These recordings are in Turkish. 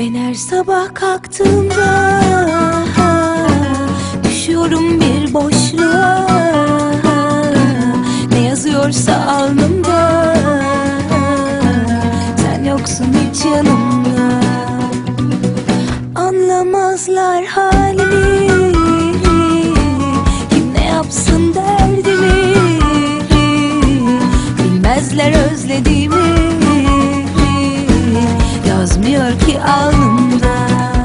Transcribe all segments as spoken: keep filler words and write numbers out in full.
Ben her sabah kalktığımda düşüyorum bir boşluğa. Ne yazıyorsa alnımda, sen yoksun hiç yanımda. Anlamazlar halimi, kim ne yapsın derdimi. Bilmezler özlediğimi, yazmıyor ki alnımda.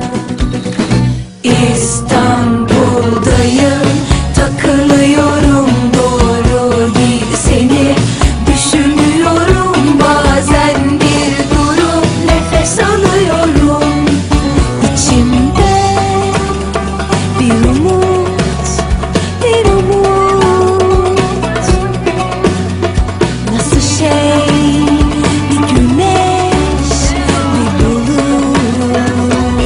İstanbul'dayım, takılıyorum doğru değil seni. Düşünüyorum bazen bir durup nefes alıyorum. İçimde bir umut, bir umut. Nasıl şey, bir güneş, bir bulut.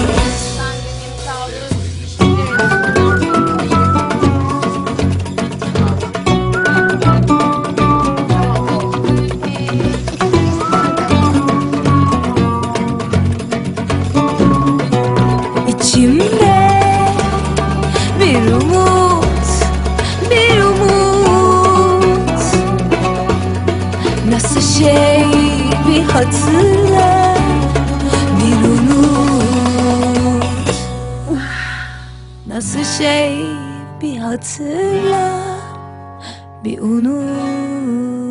İçimde bir umut, bir umut. Nasıl şey, bir hatırla, bir unut. Nasıl şey, bir hatırla, bir unut.